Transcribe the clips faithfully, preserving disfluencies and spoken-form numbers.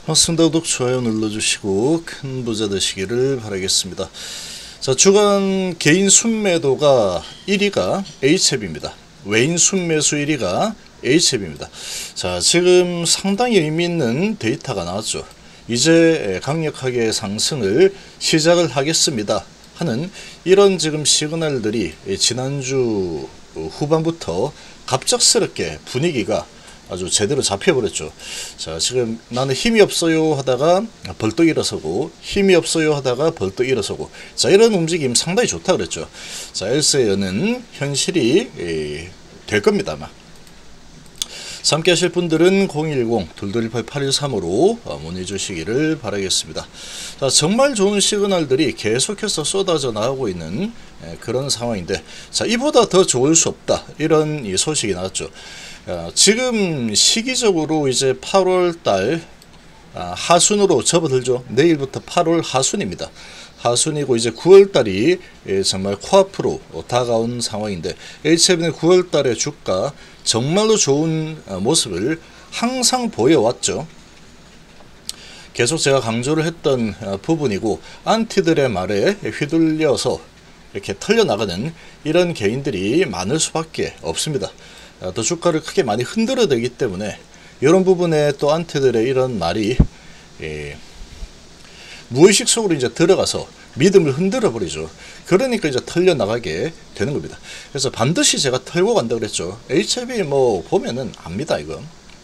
반갑습니다. 구독, 좋아요 눌러주시고 큰 부자 되시기를 바라겠습니다. 자, 주간 개인 순매도가 일 위가 에이치에프입니다. 외인 순매수 일 위가 에이치에프입니다. 자, 지금 상당히 의미 있는 데이터가 나왔죠. 이제 강력하게 상승을 시작을 하겠습니다 하는 이런 지금 시그널들이 지난주 후반부터 갑작스럽게 분위기가 아주 제대로 잡혀버렸죠. 자, 지금 나는 힘이 없어요 하다가 벌떡 일어서고, 힘이 없어요 하다가 벌떡 일어서고, 자, 이런 움직임 상당히 좋다 그랬죠. 자, 엘세어는 현실이 에, 될 겁니다 아마. 함께 하실 분들은 공일공 이이팔 팔일삼으로 문의 주시기를 바라겠습니다. 자, 정말 좋은 시그널들이 계속해서 쏟아져 나오고 있는 그런 상황인데, 자, 이보다 더 좋을 수 없다 이런 이 소식이 나왔죠. 어, 지금 시기적으로 이제 팔월달 아, 하순으로 접어들죠. 내일부터 팔월 하순입니다. 하순이고 이제 구월달이 예, 정말 코앞으로 다가온 상황인데, 에이치에프는 구월달의 주가 정말로 좋은 모습을 항상 보여왔죠. 계속 제가 강조를 했던 부분이고, 안티들의 말에 휘둘려서 이렇게 털려나가는 이런 개인들이 많을 수밖에 없습니다. 또 주가를 크게 많이 흔들어대기 때문에 이런 부분에 또 안티들의 이런 말이 예, 무의식 속으로 이제 들어가서 믿음을 흔들어 버리죠. 그러니까 이제 털려 나가게 되는 겁니다. 그래서 반드시 제가 털고 간다 그랬죠. 에이치에프 뭐 보면은 압니다 이거.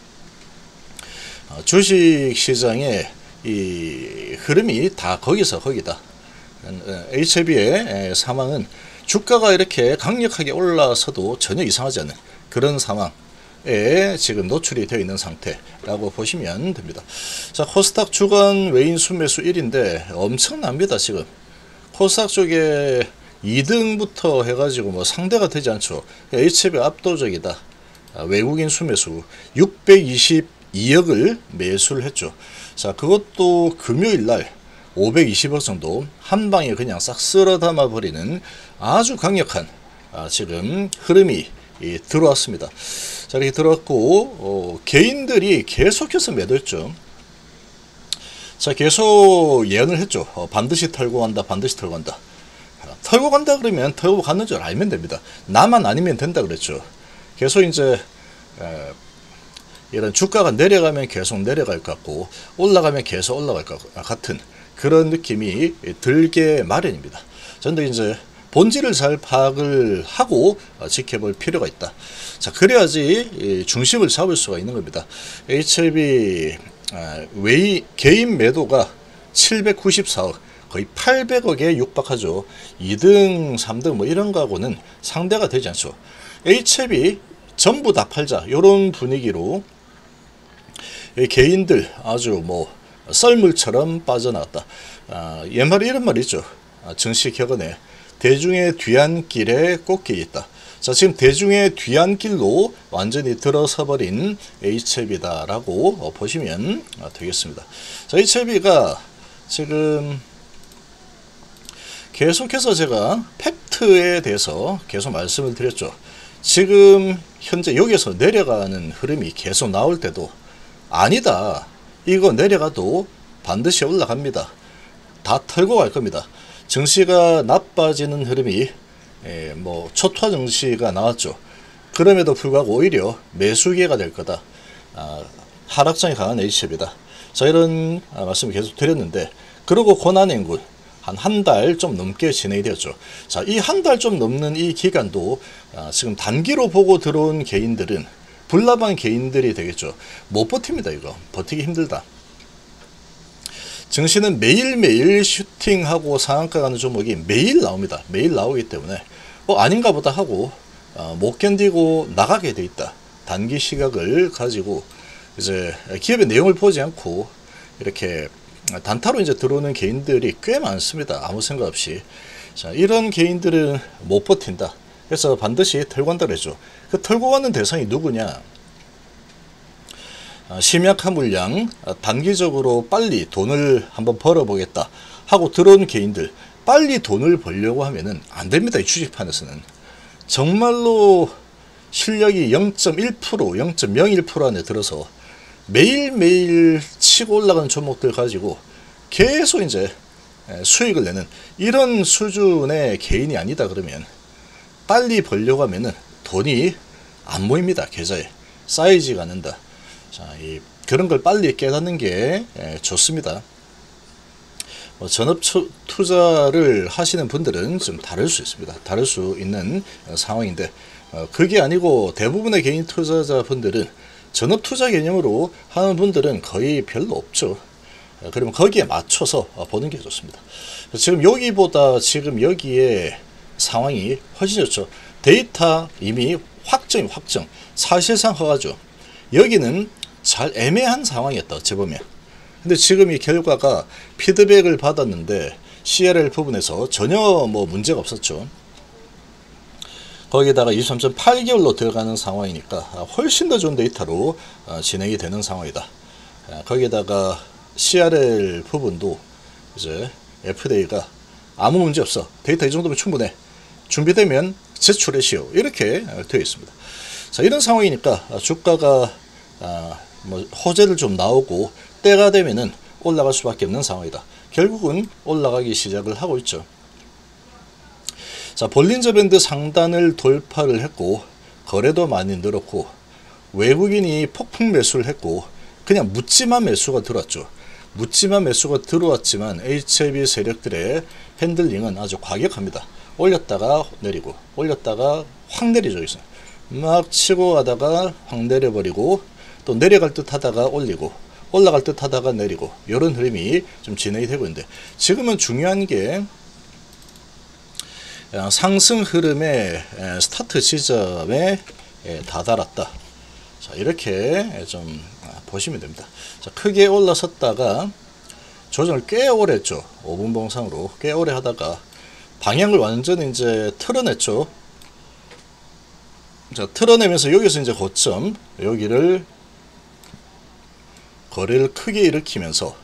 어, 주식 시장의 이 흐름이 다 거기서 거기다. 에이치에프의 상황은 주가가 이렇게 강력하게 올라서도 전혀 이상하지 않은 그런 상황에 지금 노출이 되어 있는 상태라고 보시면 됩니다. 자, 코스닥 주간 외인 순매수 일 위인데 엄청납니다. 지금 코스닥 쪽에 이 등부터 해가지고 뭐 상대가 되지 않죠. 에이치에프 압도적이다. 외국인 순매수 육백이십이억을 매수를 했죠. 자, 그것도 금요일날 오백이십억 정도 한 방에 그냥 싹 쓸어 담아 버리는 아주 강력한 아, 지금 흐름이 이, 들어왔습니다. 자, 이렇게 들어왔고 어, 개인들이 계속해서 매도했죠. 자, 계속 예언을 했죠. 어, 반드시 털고 간다, 반드시 털고 간다. 어, 털고 간다 그러면 털고 가는 줄 알면 됩니다. 나만 아니면 된다 그랬죠. 계속 이제 에, 이런 주가가 내려가면 계속 내려갈 것 같고, 올라가면 계속 올라갈 것 같은 그런 느낌이 들게 마련입니다. 저는 이제 본질을 잘 파악을 하고 지켜볼 필요가 있다. 자, 그래야지 중심을 잡을 수가 있는 겁니다. 에이치에프 외 개인 매도가 칠백구십사억, 거의 팔백억에 육박하죠. 이 등, 삼 등 뭐 이런 거하고는 상대가 되지 않죠. 에이치에프 전부 다 팔자 이런 분위기로 개인들 아주 뭐 썰물처럼 빠져나왔다. 아, 옛말에 이런 말이 있죠. 아, 정치격언에 대중의 뒤안길에 꽂혀 있다. 자, 지금 대중의 뒤안길로 완전히 들어서 버린 에이치에프다라고 보시면 되겠습니다. 자, 에이치에프가 지금 계속해서 제가 팩트에 대해서 계속 말씀을 드렸죠. 지금 현재 여기서 내려가는 흐름이 계속 나올 때도 아니다, 이거 내려가도 반드시 올라갑니다, 다 털고 갈 겁니다. 증시가 나빠지는 흐름이 에, 뭐 초토화 증시가 나왔죠. 그럼에도 불구하고 오히려 매수기회가 될 거다. 아, 하락장이 강한 에이치에프다. 자, 이런 아, 말씀을 계속 드렸는데, 그리고 고난행군 한 한 달 좀 넘게 진행이 되었죠. 자, 이 한 달 좀 넘는 이 기간도 아, 지금 단기로 보고 들어온 개인들은 불나방 개인들이 되겠죠. 못 버팁니다. 이거 버티기 힘들다. 증시는 매일매일 슈팅하고 상한가 가는 종목이 매일 나옵니다. 매일 나오기 때문에 뭐 아닌가 보다 하고 어, 못 견디고 나가게 돼 있다. 단기 시각을 가지고 이제 기업의 내용을 보지 않고 이렇게 단타로 이제 들어오는 개인들이 꽤 많습니다. 아무 생각 없이. 자, 이런 개인들은 못 버틴다. 그래서 반드시 털고 간다 그랬죠. 그 털고 가는 대상이 누구냐? 심약한 물량, 단기적으로 빨리 돈을 한번 벌어보겠다 하고 들어온 개인들, 빨리 돈을 벌려고 하면은 안 됩니다. 이 주식판에서는 정말로 실력이 영 점 일 퍼센트, 영 점 영일 퍼센트 안에 들어서 매일매일 치고 올라가는 종목들 가지고 계속 이제 수익을 내는 이런 수준의 개인이 아니다 그러면 빨리 벌려고 하면은 돈이 안 모입니다. 계좌에 쌓이지가 않는다. 자, 이 그런 걸 빨리 깨닫는 게 좋습니다. 뭐 전업 투자를 하시는 분들은 좀 다를 수 있습니다. 다를 수 있는 상황인데 어, 그게 아니고 대부분의 개인 투자자분들은 전업 투자 개념으로 하는 분들은 거의 별로 없죠. 어, 그러면 거기에 맞춰서 보는 게 좋습니다. 지금 여기보다 지금 여기에 상황이 훨씬 좋죠. 데이터 이미 확정이 확정 사실상 허가죠. 여기는 잘 애매한 상황이었다 어찌 보면. 근데 지금 이 결과가 피드백을 받았는데 씨알엘 부분에서 전혀 뭐 문제가 없었죠. 거기다가 이십삼 점 팔 개월로 들어가는 상황이니까 훨씬 더 좋은 데이터로 진행이 되는 상황이다. 거기다가 씨알엘 부분도 이제 에프디에이가 아무 문제 없어. 데이터 이 정도면 충분해. 준비되면 제출하시오. 이렇게 되어 있습니다. 자, 이런 상황이니까 주가가 뭐 호재를 좀 나오고 때가 되면은 올라갈 수밖에 없는 상황이다. 결국은 올라가기 시작을 하고 있죠. 자, 볼린저 밴드 상단을 돌파를 했고 거래도 많이 늘었고 외국인이 폭풍 매수를 했고 그냥 묻지만 매수가 들어왔죠. 묻지만 매수가 들어왔지만 에이치아이비 세력들의 핸들링은 아주 과격합니다. 올렸다가 내리고 올렸다가 확 내리죠. 여기서 막 치고 가다가 확 내려버리고 또 내려갈 듯 하다가 올리고 올라갈 듯 하다가 내리고 이런 흐름이 좀 진행이 되고 있는데 지금은 중요한 게 상승 흐름의 스타트 지점에 다다랐다. 자, 이렇게 좀 보시면 됩니다. 자, 크게 올라섰다가 조정을 꽤 오래 했죠. 오 분 봉상으로 꽤 오래 하다가 방향을 완전히 이제 틀어냈죠. 자, 틀어내면서 여기서 이제 고점 여기를 거래를 크게 일으키면서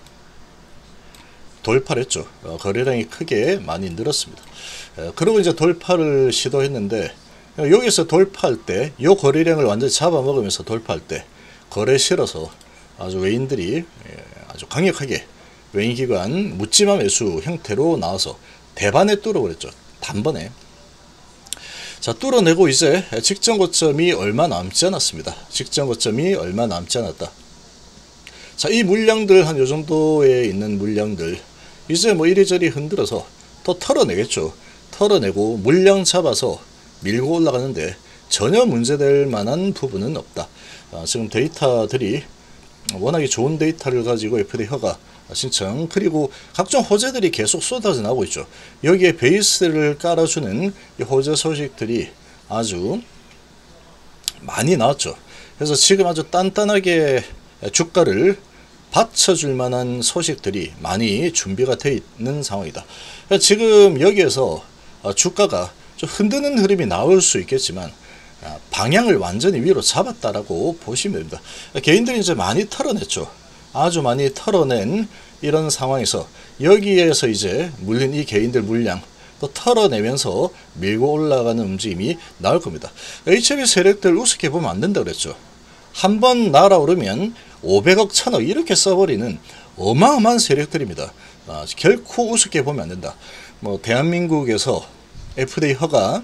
돌파를 했죠. 어, 거래량이 크게 많이 늘었습니다. 에, 그리고 이제 돌파를 시도했는데 여기서 돌파할 때 이 거래량을 완전히 잡아먹으면서 돌파할 때 거래 실어서 아주 외인들이 예, 아주 강력하게 외인기관 묻지마 매수 형태로 나와서 대반에 뚫어버렸죠. 단번에. 자, 뚫어내고 이제 직전 고점이 얼마 남지 않았습니다. 직전 고점이 얼마 남지 않았다. 자, 이 물량들 한 요 정도에 있는 물량들 이제 뭐 이리저리 흔들어서 또 털어내겠죠. 털어내고 물량 잡아서 밀고 올라가는데 전혀 문제될 만한 부분은 없다. 아, 지금 데이터들이 워낙에 좋은 데이터를 가지고 에프디에이 허가 신청 그리고 각종 호재들이 계속 쏟아져 나오고 있죠. 여기에 베이스를 깔아주는 이 호재 소식들이 아주 많이 나왔죠. 그래서 지금 아주 단단하게 주가를 받쳐줄 만한 소식들이 많이 준비가 되어 있는 상황이다. 지금 여기에서 주가가 좀 흔드는 흐름이 나올 수 있겠지만 방향을 완전히 위로 잡았다라고 보시면 됩니다. 개인들이 이제 많이 털어냈죠. 아주 많이 털어낸 이런 상황에서 여기에서 이제 물린 이 개인들 물량 또 털어내면서 밀고 올라가는 움직임이 나올 겁니다. 에이치아이비 세력들 우습게 보면 안 된다 그랬죠. 한번 날아오르면 오백억, 천억 이렇게 써버리는 어마어마한 세력들입니다. 아, 결코 우습게 보면 안 된다. 뭐 대한민국에서 에프디에이 허가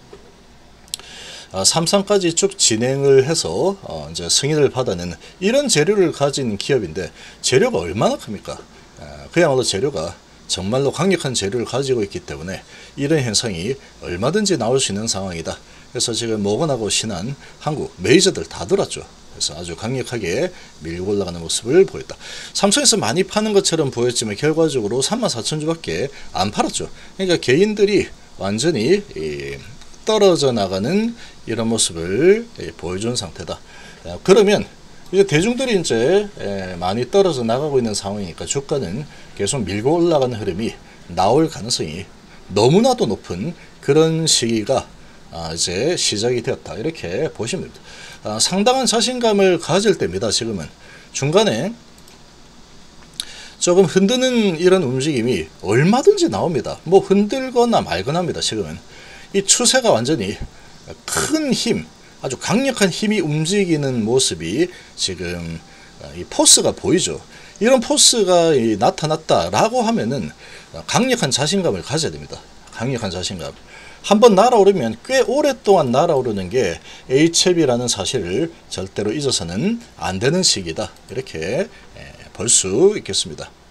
아, 삼 상까지 쭉 진행을 해서 어, 이제 승인을 받아내는 이런 재료를 가진 기업인데 재료가 얼마나 큽니까? 아, 그야말로 재료가 정말로 강력한 재료를 가지고 있기 때문에 이런 현상이 얼마든지 나올 수 있는 상황이다. 그래서 지금 모건하고 신한, 한국 메이저들 다 들었죠. 그래서 아주 강력하게 밀고 올라가는 모습을 보였다. 삼성에서 많이 파는 것처럼 보였지만 결과적으로 삼만 사천 주밖에 안 팔았죠. 그러니까 개인들이 완전히 떨어져 나가는 이런 모습을 보여준 상태다. 그러면 이제 대중들이 이제 많이 떨어져 나가고 있는 상황이니까 주가는 계속 밀고 올라가는 흐름이 나올 가능성이 너무나도 높은 그런 시기가 이제 시작이 되었다. 이렇게 보시면 됩니다. 아, 상당한 자신감을 가질 때입니다. 지금은 중간에 조금 흔드는 이런 움직임이 얼마든지 나옵니다. 뭐 흔들거나 말거나 합니다. 지금은 이 추세가 완전히 큰 힘, 아주 강력한 힘이 움직이는 모습이 지금 이 포스가 보이죠. 이런 포스가 이 나타났다라고 하면은 강력한 자신감을 가져야 됩니다. 강력한 자신감. 한번 날아오르면 꽤 오랫동안 날아오르는 게 에이치에프이라는 사실을 절대로 잊어서는 안 되는 시기다. 이렇게 볼 수 있겠습니다.